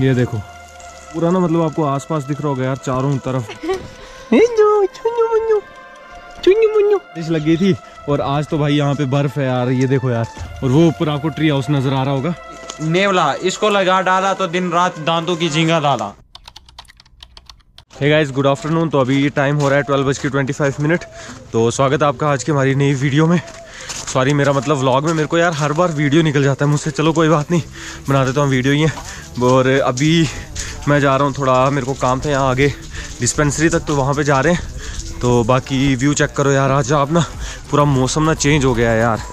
ये देखो पूरा ना मतलब आपको आसपास दिख रहा होगा यार चारों तरफ लगी थी। और आज तो भाई यहाँ पे बर्फ है यार, ये देखो यार। और वो ऊपर आपको ट्री हाउस नजर आ रहा होगा, नेवला इसको लगा डाला तो दिन रात दांतों की झींगा डाला। Hey guys, good afternoon. तो अभी टाइम हो रहा है 12:25। तो स्वागत है आपका आज की हमारी नई वीडियो में। सॉरी मेरा मतलब व्लॉग में मेरे को यार हर बार वीडियो निकल जाता है मुझसे। चलो कोई बात नहीं, बना देता हूँ वीडियो ही है। और अभी मैं जा रहा हूँ, थोड़ा मेरे को काम था यहाँ आगे डिस्पेंसरी तक, तो वहाँ पे जा रहे हैं। तो बाकी व्यू चेक करो यार, आज आप ना पूरा मौसम ना चेंज हो गया है यार।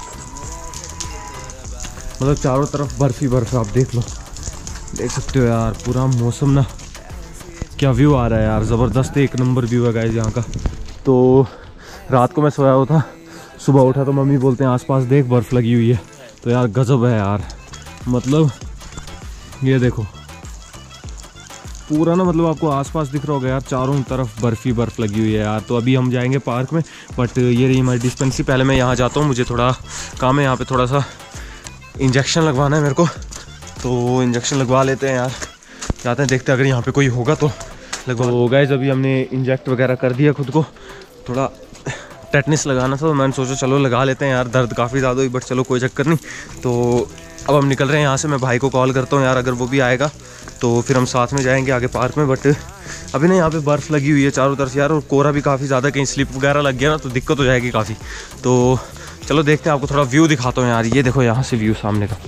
मतलब चारों तरफ बर्फ ही बर्फ है, आप देख लो, देख सकते हो यार पूरा मौसम ना। क्या व्यू आ रहा है यार, ज़बरदस्त एक नंबर व्यू है गाइस यहाँ का। तो रात को मैं सोया हुआ था, सुबह उठा तो मम्मी बोलते हैं आसपास देख बर्फ़ लगी हुई है। तो यार गजब है यार, मतलब ये देखो पूरा ना मतलब आपको आसपास दिख रहा होगा यार चारों तरफ बर्फ़ ही बर्फ़ लगी हुई है यार। तो अभी हम जाएंगे पार्क में, बट ये रही हमारी डिस्पेंसरी। पहले मैं यहाँ जाता हूँ, मुझे थोड़ा काम है यहाँ पे, थोड़ा सा इंजेक्शन लगवाना है मेरे को। तो इंजेक्शन लगवा लेते हैं यार, जाते हैं, देखते हैं अगर यहाँ पे कोई होगा तो लगवा। तो गाइस अभी हमने इंजेक्ट वगैरह कर दिया खुद को, थोड़ा टेटनिस लगाना था तो मैंने सोचा चलो लगा लेते हैं यार। दर्द काफ़ी ज़्यादा हुई बट चलो कोई चक्कर नहीं। तो अब हम निकल रहे हैं यहाँ से। मैं भाई को कॉल करता हूँ यार, अगर वो भी आएगा तो फिर हम साथ में जाएंगे आगे पार्क में। बट अभी ना यहाँ पे बर्फ़ लगी हुई है चारों तरफ यार, और कोहरा भी काफ़ी ज़्यादा, कहीं स्लिप वगैरह लग गया ना तो दिक्कत हो जाएगी काफ़ी। तो चलो देखते हैं, आपको थोड़ा व्यू दिखाता हूँ यार। ये देखो यहाँ से व्यू सामने का,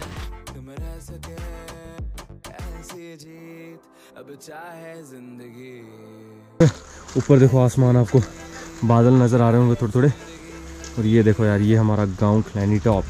ऊपर देखो आसमान, आपको बादल नज़र आ रहे होंगे थोड़े थोड़े। और ये देखो यार, ये हमारा गांव खलैनी टॉप।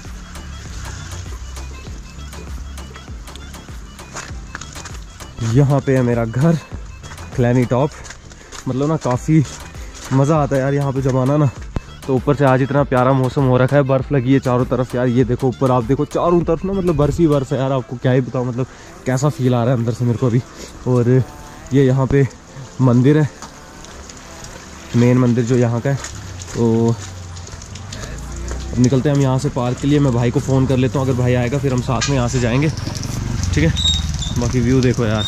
यहाँ पे है मेरा घर खलैनी टॉप। मतलब ना काफ़ी मज़ा आता है यार यहाँ पे जब आना ना। तो ऊपर से आज इतना प्यारा मौसम हो रखा है, बर्फ़ लगी है चारों तरफ यार। ये देखो ऊपर, आप देखो चारों तरफ ना मतलब बर्फ़ ही बर्फ़ है यार। आपको क्या ही बताऊँ, मतलब कैसा फील आ रहा है अंदर से मेरे को अभी। और ये यहाँ पे मंदिर है, मेन मंदिर जो यहाँ का है। तो अब निकलते हैं हम यहाँ से पार्क के लिए। मैं भाई को फ़ोन कर लेता हूँ, अगर भाई आएगा फिर हम साथ में यहाँ से जाएंगे, ठीक है। बाकी व्यू देखो यार,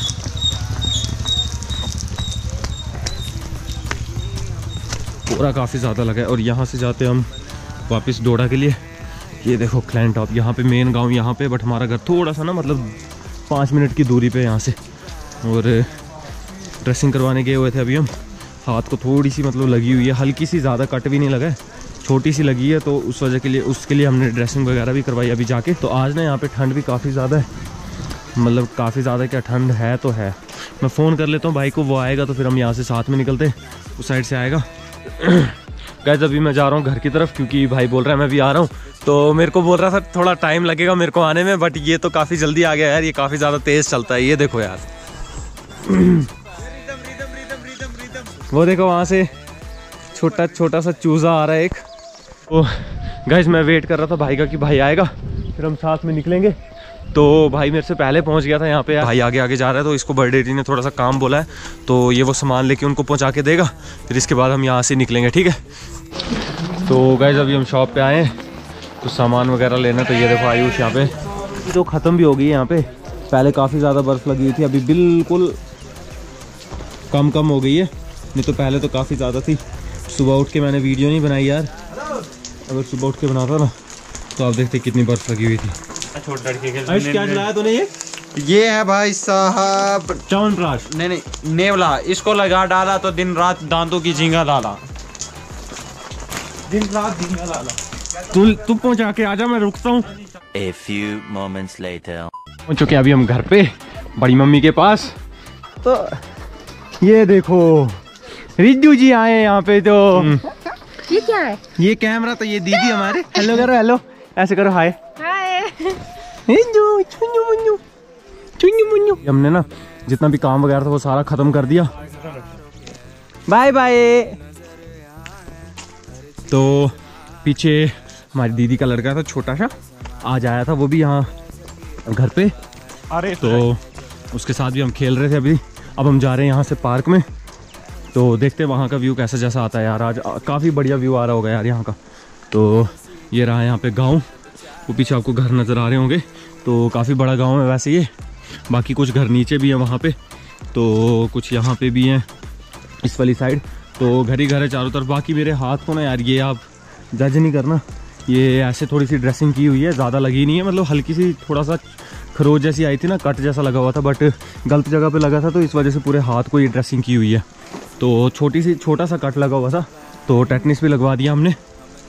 पूरा काफ़ी ज़्यादा लगा है। और यहाँ से जाते हैं हम वापस डोडा के लिए। ये देखो खलैनी टॉप, यहाँ पे मेन गांव यहाँ पे, बट हमारा घर थोड़ा सा ना मतलब 5 मिनट की दूरी पे यहाँ से। और ड्रेसिंग करवाने गए हुए थे अभी हम, हाथ को थोड़ी सी मतलब लगी हुई है, हल्की सी, ज़्यादा कट भी नहीं लगा है, छोटी सी लगी है। तो उस वजह के लिए, उसके लिए हमने ड्रेसिंग वगैरह भी करवाई अभी जाके। तो आज ना यहाँ पे ठंड भी काफ़ी ज़्यादा है, मतलब काफ़ी ज़्यादा क्या, ठंड है तो है। मैं फ़ोन कर लेता हूँ भाई को, वो आएगा तो फिर हम यहाँ से साथ में निकलते हैं, उस साइड से आएगा। गाइस अभी मैं जा रहा हूँ घर की तरफ, क्योंकि भाई बोल रहा है मैं भी आ रहा हूँ। तो मेरे को बोल रहा था थोड़ा टाइम लगेगा मेरे को आने में, बट ये तो काफ़ी जल्दी आ गया यार। ये काफ़ी ज़्यादा तेज़ चलता है, ये देखो यार। वो देखो वहाँ से छोटा छोटा सा चूज़ा आ रहा है एक। तो गाइस मैं वेट कर रहा था भाई का कि भाई आएगा फिर हम साथ में निकलेंगे। तो भाई मेरे से पहले पहुंच गया था यहाँ पे यार। भाई आगे आगे जा रहा है, तो इसको बर्थडे ने थोड़ा सा काम बोला है, तो ये वो सामान लेके उनको पहुंचा के देगा, फिर इसके बाद हम यहाँ से निकलेंगे, ठीक है। तो गाइस अभी हम शॉप पे आए हैं तो सामान वगैरह लेना। तो ये देखो आयुष यहाँ पे तो ख़त्म भी हो गई है यहाँ पे। पहले काफ़ी ज़्यादा बर्फ़ लगी हुई थी, अभी बिल्कुल कम हो गई है, नहीं तो पहले तो काफ़ी ज़्यादा थी। सुबह उठ के मैंने वीडियो नहीं बनाई यार, अगर सुबह उठ के बनाता ना तो आप देखते कितनी बर्फ़ लगी हुई थी। छोटे लड़के के क्या चलाया तूने? ये है भाई साहब च्यवनप्राश, नहीं नेवला, इसको लगा डाला तो दिन रात दांतों की झींगा डाला। दिन रात झींगा डाला। तू पहुंचा के आजा, मैं रुकता हूँ। A few moments later. पहुंच चुके अभी हम घर पे बड़ी मम्मी के पास। तो ये देखो रिज्जू जी आए यहाँ पे। तो ये क्या है? ये कैमरा, तो ये दीदी हमारे। हेलो करो, हेलो ऐसे करो, हाय हमने ना जितना भी काम वगैरह था वो सारा खत्म कर दिया। Bye bye. तो पीछे हमारी दीदी का लड़का था छोटा सा, आज आया था वो भी यहाँ घर पे। अरे तो उसके साथ भी हम खेल रहे थे अभी। अब हम जा रहे हैं यहाँ से पार्क में, तो देखते हैं वहाँ का व्यू कैसा जैसा आता है यार। आज काफ़ी बढ़िया व्यू आ रहा होगा यार यहाँ का। तो ये रहा यहाँ पे गांव, वो पीछे आपको घर नज़र आ रहे होंगे। तो काफ़ी बड़ा गांव है वैसे ये। बाकी कुछ घर नीचे भी है वहाँ पे, तो कुछ यहाँ पे भी हैं इस वाली साइड, तो घर ही घर है चारों तरफ। बाकी मेरे हाथ को ना यार, ये आप जज नहीं करना, ये ऐसे थोड़ी सी ड्रेसिंग की हुई है, ज़्यादा लगी नहीं है, मतलब हल्की सी थोड़ा सा खरोच जैसी आई थी ना, कट जैसा लगा हुआ था, बट गलत जगह पे लगा था, तो इस वजह से पूरे हाथ को ये ड्रेसिंग की हुई है। तो छोटा सा कट लगा हुआ था, तो टेटनिस भी लगवा दिया हमने।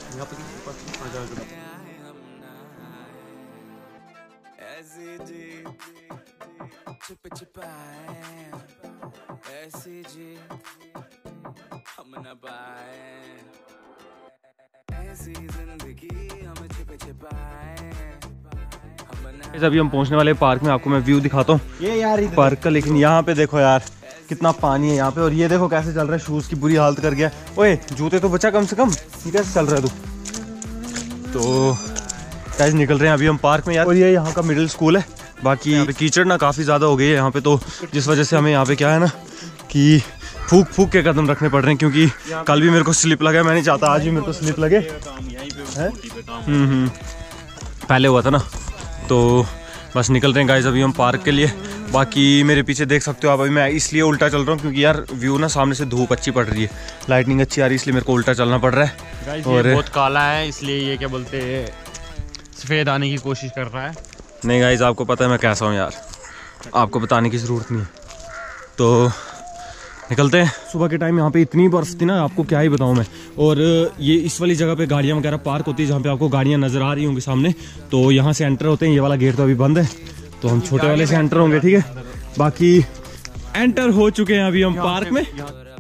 अभी हम पहुंचने वाले पार्क में, आपको मैं व्यू दिखाता हूँ ये यार पार्क का। लेकिन यहाँ पे देखो यार कितना पानी है यहाँ पे, और ये देखो कैसे चल रहा है, शूज की बुरी हालत कर गया। ओए जूते तो बचा कम से कम, ये कैसे चल रहा है तू। तो कैसे निकल रहे हैं अभी हम पार्क में यार, और ये यहाँ का मिडिल स्कूल है। बाकी यहाँ पे कीचड़ ना काफ़ी ज़्यादा हो गई है यहाँ पे, तो जिस वजह से हमें यहाँ पे क्या है ना कि फूक के कदम रखने पड़ रहे हैं, क्योंकि कल भी मेरे को स्लिप लगा, मैं नहीं चाहता आज भी मेरे को स्लिप लगे। पहले हुआ था ना, तो बस निकल रहे हैं गाइस अभी हम पार्क के लिए। बाकी मेरे पीछे देख सकते हो आप, अभी मैं इसलिए उल्टा चल रहा हूँ क्योंकि यार व्यू ना सामने से धूप अच्छी पड़ रही है, लाइटनिंग अच्छी आ रही है, इसलिए मेरे को उल्टा चलना पड़ रहा है। और बहुत काला है, इसलिए ये क्या बोलते हैं सफ़ेद आने की कोशिश कर रहा है। नहीं गाइस आपको पता है मैं कैसा हूँ यार, आपको बताने की ज़रूरत नहीं है। तो निकलते हैं। सुबह के टाइम यहाँ पे इतनी बर्फ थी ना, आपको क्या ही बताऊँ मैं। और ये इस वाली जगह पे गाड़ियाँ वगैरह पार्क होती है, जहाँ पे आपको गाड़ियाँ नज़र आ रही होंगी सामने, तो यहाँ से एंटर होते हैं। ये वाला गेट तो अभी बंद है, तो हम छोटे वाले से एंटर होंगे, ठीक है। बाकी एंटर हो चुके हैं अभी हम पार्क में।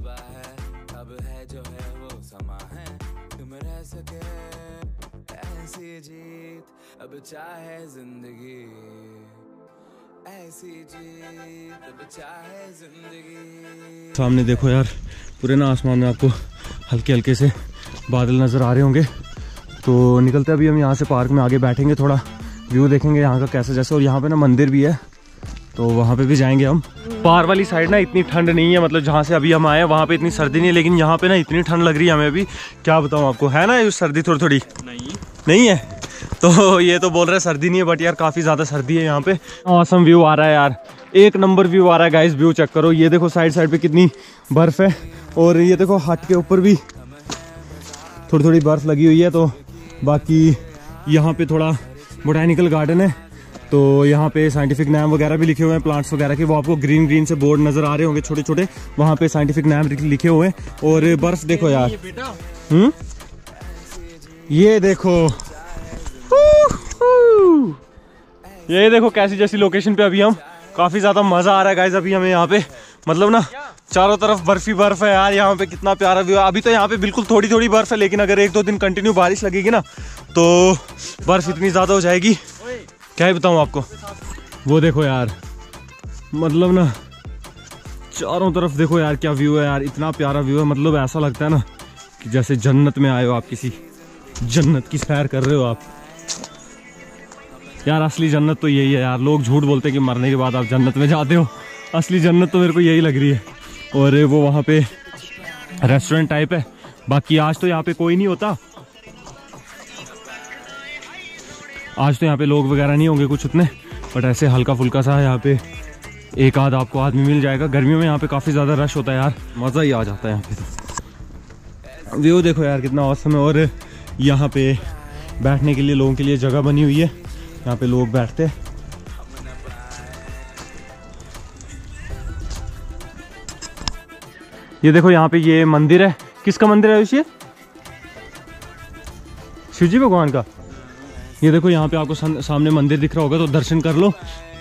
सामने देखो यार, पूरे ना आसमान में आपको हल्के हल्के से बादल नज़र आ रहे होंगे। तो निकलते अभी हम यहाँ से पार्क में, आगे बैठेंगे, थोड़ा व्यू देखेंगे यहाँ का कैसे जैसे। और यहाँ पे ना मंदिर भी है, तो वहाँ पे भी जाएंगे हम। पार वाली साइड ना इतनी ठंड नहीं है, मतलब जहाँ से अभी हम आए हैं वहाँ पे इतनी सर्दी नहीं है, लेकिन यहाँ पे ना इतनी ठंड लग रही है हमें अभी, क्या बताऊँ आपको। है ना ये सर्दी थोड़ी थोड़ी नहीं है, तो ये तो बोल रहे सर्दी नहीं है, बट यार काफ़ी ज़्यादा सर्दी है यहाँ पे। ऑसम व्यू आ रहा है यार, एक नंबर व्यू आ रहा है गाइस। व्यू चेक करो, ये देखो साइड साइड पे कितनी बर्फ़ है, और ये देखो हट के ऊपर भी थोड़ी थोड़ी बर्फ़ लगी हुई है। तो बाकी यहाँ पे थोड़ा बोटैनिकल गार्डन है, तो यहाँ पे साइंटिफिक नाम वगैरह भी लिखे हुए हैं प्लांट्स वगैरह के, वो आपको ग्रीन ग्रीन से बोर्ड नज़र आ रहे होंगे छोटे छोटे, वहाँ पे साइंटिफिक नाम लिखे हुए हैं। और बर्फ़ देखो यार, ये देखो, ये देखो कैसी जैसी लोकेशन पे अभी हम, काफ़ी ज़्यादा मज़ा आ रहा है गाइस अभी हमें यहाँ पे। मतलब ना चारों तरफ बर्फ ही बर्फ है यार, यहाँ पे कितना प्यारा व्यू है। अभी तो यहाँ पे बिल्कुल थोड़ी थोड़ी बर्फ है, लेकिन अगर 1-2 दिन कंटिन्यू बारिश लगेगी ना, तो बर्फ इतनी ज़्यादा हो जाएगी, क्या ही बताऊँ आपको। वो देखो यार, मतलब ना चारों तरफ देखो यार क्या व्यू है यार, इतना प्यारा व्यू है। मतलब ऐसा लगता है ना कि जैसे जन्नत में आए हो आप, किसी जन्नत की सैर कर रहे हो आप यार। असली जन्नत तो यही है यार, लोग झूठ बोलते हैं कि मरने के बाद आप जन्नत में जाते हो, असली जन्नत तो मेरे को यही लग रही है। और वो वहाँ पे रेस्टोरेंट टाइप है। बाकी आज तो यहाँ पे कोई नहीं होता, आज तो यहाँ पे लोग वगैरह नहीं होंगे कुछ उतने, बट ऐसे हल्का फुल्का सा यहाँ पे एक आध आपको आदमी मिल जाएगा। गर्मियों में यहाँ पे काफ़ी ज़्यादा रश होता है यार, मज़ा ही आ जाता है यहाँ पे। तो व्यू देखो यार कितना औसम है। और यहाँ पे बैठने के लिए लोगों के लिए जगह बनी हुई है, यहाँ पे लोग बैठते हैं। ये देखो यहाँ पे ये मंदिर है, किसका मंदिर है ये? शिव जी भगवान का। ये देखो यहाँ पे आपको सामने मंदिर दिख रहा होगा, तो दर्शन कर लो।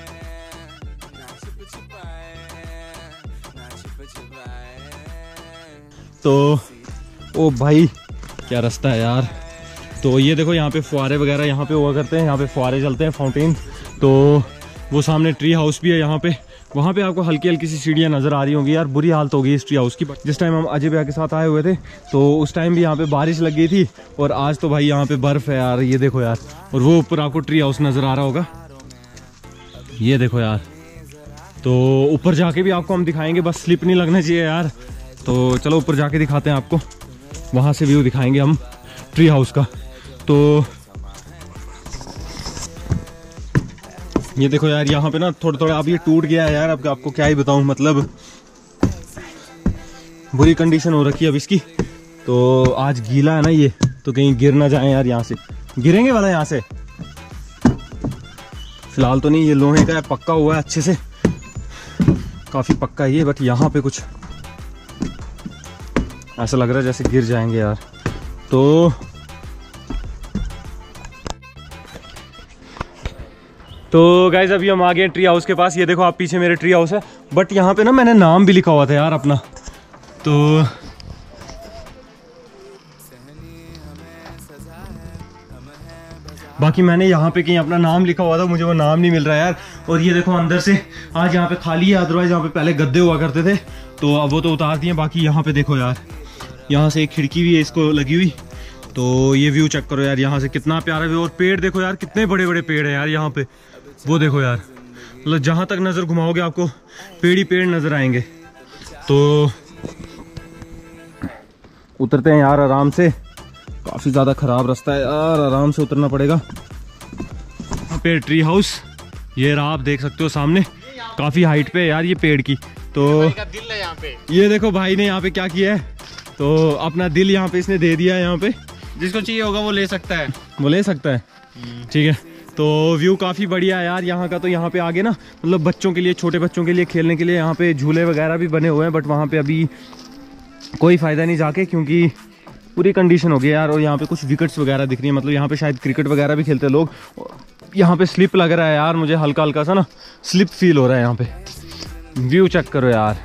तो ओ भाई क्या रास्ता है यार। तो ये देखो यहाँ पे फुहारे वगैरह यहाँ पे हुआ करते हैं, यहाँ पे फुहारे चलते हैं, फाउंटेन। तो वो सामने ट्री हाउस भी है यहाँ पे, वहाँ पे आपको हल्की हल्की सी सीढ़ियाँ नज़र आ रही होंगी यार। बुरी हालत हो गई इस ट्री हाउस की। जिस टाइम हम अजय भैया के साथ आए हुए थे, तो उस टाइम भी यहाँ पे बारिश लग गई थी, और आज तो भाई यहाँ पे बर्फ़ है यार, ये देखो यार। और वो ऊपर आपको ट्री हाउस नज़र आ रहा होगा, ये देखो यार। तो ऊपर जाके भी आपको हम दिखाएंगे, बस स्लिप नहीं लगना चाहिए यार। तो चलो ऊपर जाके दिखाते हैं आपको, वहाँ से व्यू दिखाएंगे हम ट्री हाउस का। तो ये देखो यार यहाँ पे ना थोड़ा थोड़ा अब ये टूट गया है यार। अब आपको क्या ही बताऊँ, मतलब बुरी कंडीशन हो रखी है अब इसकी। तो आज गीला है ना ये, तो कहीं गिर ना जाए यार। यहाँ से गिरेंगे वाला यहाँ से फिलहाल तो नहीं, ये लोहे का है, पक्का हुआ है अच्छे से, काफी पक्का है ये। बट यहाँ पे कुछ ऐसा लग रहा है जैसे गिर जाएंगे यार। तो गाइज अभी हम आ गए ट्री हाउस के पास। ये देखो आप पीछे मेरे ट्री हाउस है, बट यहाँ पे ना मैंने नाम भी लिखा हुआ था यार अपना। तो बाकी मैंने यहाँ पे कहीं अपना नाम लिखा हुआ था, मुझे वो नाम नहीं मिल रहा है यार। और ये देखो अंदर से आज यहाँ पे खाली है, अदरवाइज यहाँ पे पहले गद्दे हुआ करते थे, तो अब वो तो उतार दिए। बाकी यहाँ पे देखो यार, यहाँ से एक खिड़की भी है इसको लगी हुई। तो ये व्यू चेक करो यार, यहाँ से कितना प्यारा व्यू। और पेड़ देखो यार, कितने बड़े बड़े पेड़ है यार यहाँ पे। वो देखो यार, मतलब जहाँ तक नज़र घुमाओगे आपको पेड़ ही पेड़ नज़र आएंगे। तो उतरते हैं यार आराम से, काफ़ी ज़्यादा ख़राब रास्ता है यार, आराम से उतरना पड़ेगा। यहाँ पे ट्री हाउस, ये रहा आप देख सकते हो सामने, काफ़ी हाइट पे है यार ये पेड़ की। तो दिल है यहाँ पे, ये देखो भाई ने यहाँ पे क्या किया है, तो अपना दिल यहाँ पे इसने दे दिया है। यहाँ पे जिसको चाहिए होगा वो ले सकता है, वो ले सकता है। ठीक है, तो व्यू काफ़ी बढ़िया है यार यहाँ का। तो यहाँ पे आगे ना मतलब बच्चों के लिए, छोटे बच्चों के लिए खेलने के लिए यहाँ पे झूले वगैरह भी बने हुए हैं, बट वहाँ पे अभी कोई फ़ायदा नहीं जाके, क्योंकि पूरी कंडीशन हो गई यार। और यहाँ पे कुछ विकेट्स वगैरह दिख रही है, मतलब यहाँ पे शायद क्रिकेट वगैरह भी खेलते हैं लोग। यहाँ पे स्लिप लग रहा है यार, मुझे हल्का हल्का सा ना स्लिप फील हो रहा है यहाँ पे। व्यू चेक करो यार,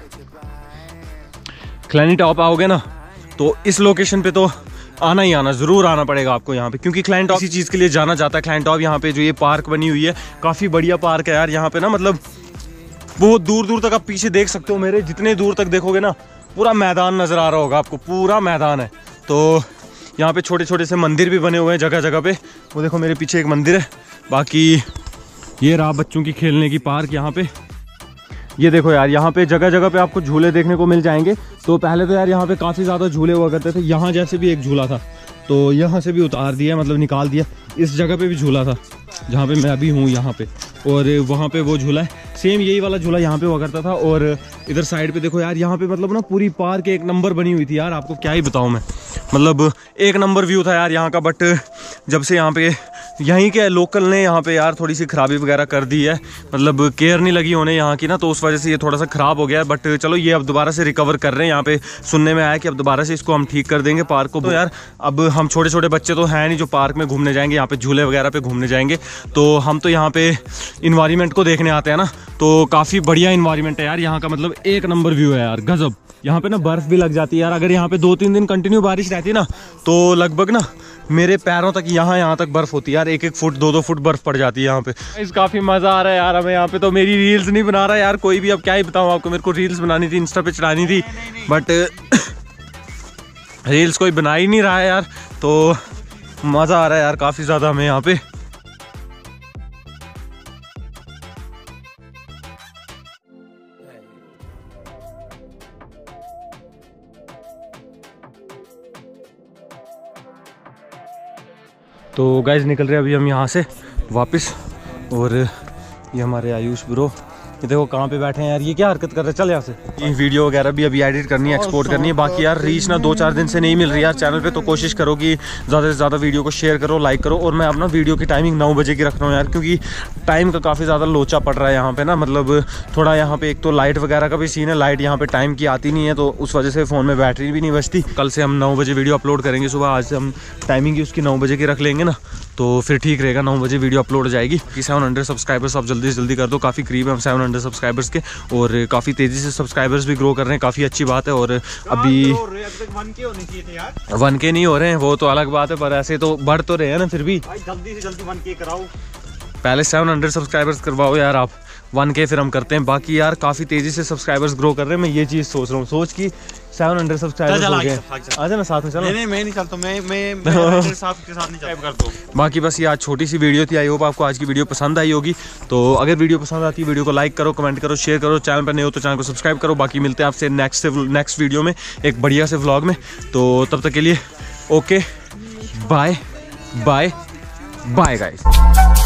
क्लैनी टॉप आओगे ना तो इस लोकेशन पे तो आना ही आना, ज़रूर आना पड़ेगा आपको यहाँ पे, क्योंकि क्लैनी टॉप इसी चीज़ के लिए जाना जाता है। क्लैनी टॉप यहाँ पे जो ये पार्क बनी हुई है, काफ़ी बढ़िया पार्क है यार। यहाँ पे ना मतलब बहुत दूर दूर तक आप पीछे देख सकते हो मेरे, जितने दूर तक देखोगे ना पूरा मैदान नज़र आ रहा होगा आपको, पूरा मैदान है। तो यहाँ पे छोटे छोटे से मंदिर भी बने हुए हैं जगह जगह पे। वो देखो मेरे पीछे एक मंदिर है। बाकी ये रहा बच्चों की खेलने की पार्क यहाँ पे। ये देखो यार, यहाँ पे जगह जगह पे आपको झूले देखने को मिल जाएंगे। तो पहले तो यार यहाँ पे काफ़ी ज़्यादा झूले हुआ करते थे। यहाँ जैसे भी एक झूला था, तो यहाँ से भी उतार दिया, मतलब निकाल दिया। इस जगह पे भी झूला था जहाँ पे मैं अभी हूँ यहाँ पे, और वहाँ पे वो झूला है, सेम यही वाला झूला यहाँ पे हुआ करता था। और इधर साइड पे देखो यार, यहाँ पे मतलब ना पूरी पार्क एक नंबर बनी हुई थी यार। आपको क्या ही बताऊँ मैं, मतलब एक नंबर व्यू था यार यहाँ का। बट जब से यहाँ पे यहीं के लोकल ने यहाँ पे यार थोड़ी सी खराबी वगैरह कर दी है, मतलब केयर नहीं लगी होने यहाँ की ना, तो उस वजह से ये थोड़ा सा ख़राब हो गया है। बट चलो ये अब दोबारा से रिकवर कर रहे हैं। यहाँ पे सुनने में आया कि अब दोबारा से इसको हम ठीक कर देंगे पार्क को। तो यार अब हम छोटे छोटे बच्चे तो हैं नहीं जो पार्क में घूमने जाएंगे, यहाँ पे झूले वगैरह पे घूमने जाएंगे। तो हम तो यहाँ पे इन्वायरमेंट को देखने आते हैं ना, तो काफ़ी बढ़िया इन्वायरमेंट है यार यहाँ का, मतलब एक नंबर व्यू है यार, गजब। यहाँ पे ना बर्फ़ भी लग जाती है यार। अगर यहाँ पे 2-3 दिन कंटिन्यू बारिश रहती ना, तो लगभग ना मेरे पैरों तक यहाँ तक बर्फ़ होती है यार। 1-1 फुट 2-2 फुट बर्फ़ पड़ जाती है यहाँ पे। इस काफ़ी मज़ा आ रहा है यार हमें यहाँ पे। तो मेरी रील्स नहीं बना रहा यार कोई भी, अब क्या ही बताऊँ आपको। मेरे को रील्स बनानी थी, इंस्टा पे चढ़ानी थी, बट रील्स कोई बना ही नहीं रहा है यार। तो मज़ा आ रहा है यार काफ़ी ज़्यादा हमें यहाँ पे। तो गाइज निकल रहे हैं अभी हम यहाँ से वापस। और ये हमारे आयुष ब्रो, ये देखो कहाँ पे बैठे हैं यार, ये क्या हरकत कर रहे हैं। चल यहाँ से। ये वीडियो वगैरह भी अभी एडिट करनी है, एक्सपोर्ट करनी है। बाकी यार रीच ना 2-4 दिन से नहीं मिल रही यार चैनल पे, तो कोशिश करो कि ज़्यादा से ज़्यादा वीडियो को शेयर करो, लाइक करो। और मैं अपना वीडियो की टाइमिंग 9 बजे की रख रहा हूँ यार, क्योंकि टाइम का काफ़ी ज़्यादा लोचा पड़ रहा है यहाँ पे ना। मतलब थोड़ा यहाँ पे एक तो लाइट वगैरह का भी सीन है, लाइट यहाँ पे टाइम की आती नहीं है, तो उस वजह से फ़ोन में बैटरी भी नहीं बचती। कल से हम 9 बजे वीडियो अपलोड करेंगे सुबह। आज से हम टाइमिंग ही उसकी 9 बजे की रख लेंगे ना, तो फिर ठीक रहेगा। 9 बजे वीडियो अपलोड हो जाएगी। कि 700 सब्सक्राइबर्स आप जल्दी से जल्दी कर दो, काफ़ी करीब है हम 700 सब्सक्राइबर्स के। और काफ़ी तेज़ी से सब्सक्राइबर्स भी ग्रो कर रहे हैं, काफ़ी अच्छी बात है। और अभी 1K नहीं हो रहे हैं, वो तो अलग बात है, पर ऐसे तो बढ़ तो रहे हैं ना फिर भी। जल्दी से जल्दी 1K कराओ, पहले 700 सब्सक्राइबर्स करवाओ यार आप, 1K फिर हम करते हैं। बाकी यार काफ़ी तेज़ी से सब्सक्राइबर्स ग्रो कर रहे हैं। मैं ये चीज़ सोच रहा हूँ, सोच कि 700 सब्सक्राइबर्स हो गए। आ जाना साथ में, चलो। नहीं मैं नहीं चलता, मैं साथ के साथ नहीं सब्सक्राइब कर दो। बाकी बस ये आज छोटी सी वीडियो थी। आई होप आपको आज की वीडियो पसंद आई होगी। तो अगर वीडियो पसंद आती है, वीडियो को लाइक करो, कमेंट करो, शेयर करो। चैनल पर नए हो तो चैनल को सब्सक्राइब करो। बाकी मिलते हैं आपसे नेक्स्ट वीडियो में, एक बढ़िया से व्लॉग में। तो तब तक के लिए okay, bye bye bye guys.